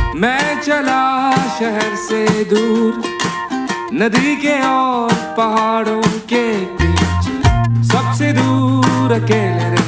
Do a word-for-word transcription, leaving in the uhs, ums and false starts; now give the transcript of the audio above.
मैं चला शहर से दूर, नदी के और पहाड़ों के बीच, सबसे दूर अकेले